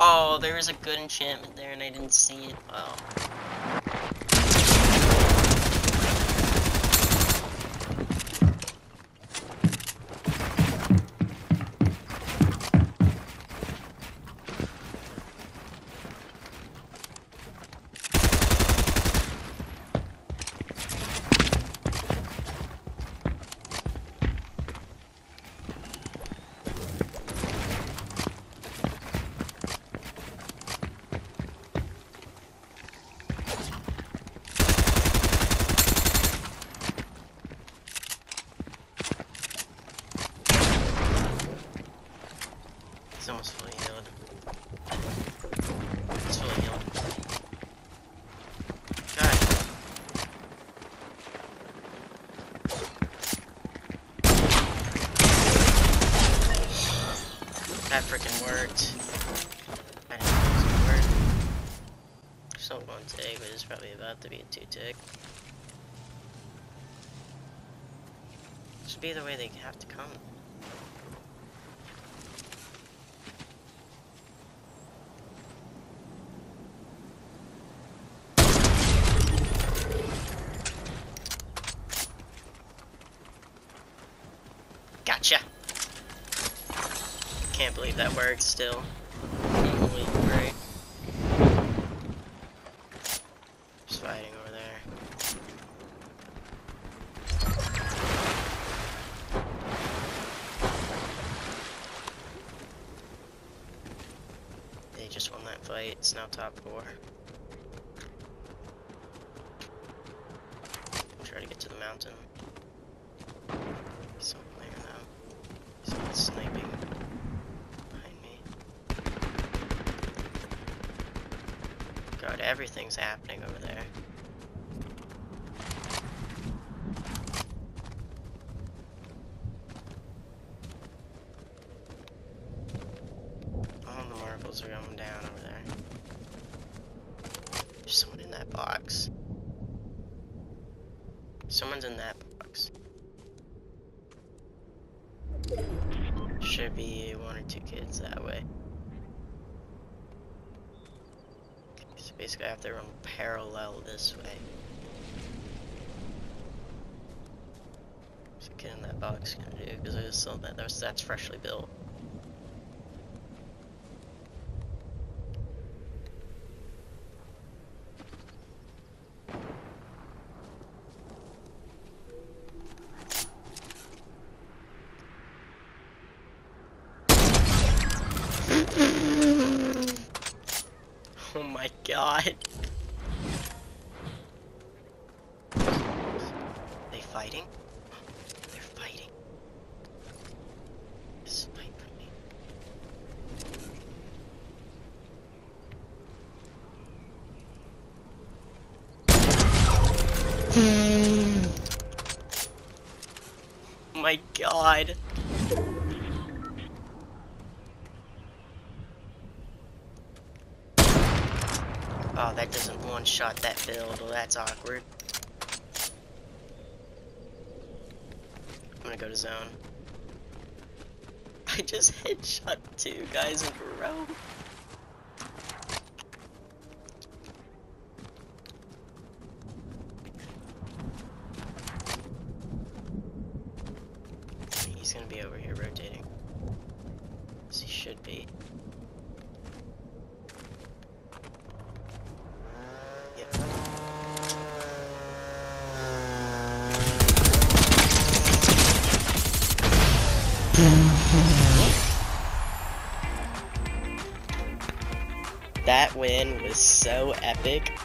Oh, there was a good enchantment there and I didn't see it. Oh. It's almost fully healed. It's fully healed. God. That freaking worked. I didn't know it was gonna work. Still 1 tick, but it's probably about to be a 2 tick. Just be the way they have to come. Gotcha! Can't believe that worked still. Holy great. Just fighting over there. They just won that fight. It's now top 4. Try to get to the mountain. Someone there now. Someone's sniping behind me. God, everything's happening over there. All the marbles are going down over there. There's someone in that box. Someone's in that box. Should be 1 or 2 kids that way. Okay, so basically I have to run parallel this way. What's the kid in that box gonna do? Because there's still that's freshly built. Oh my god. They fighting? They're fighting. Snipe me. Oh my god. Oh, that doesn't one-shot that build. Well, that's awkward. I'm gonna go to zone. I just headshot 2 guys in a row. He's gonna be over here rotating. Yes, he should be. That win was so epic.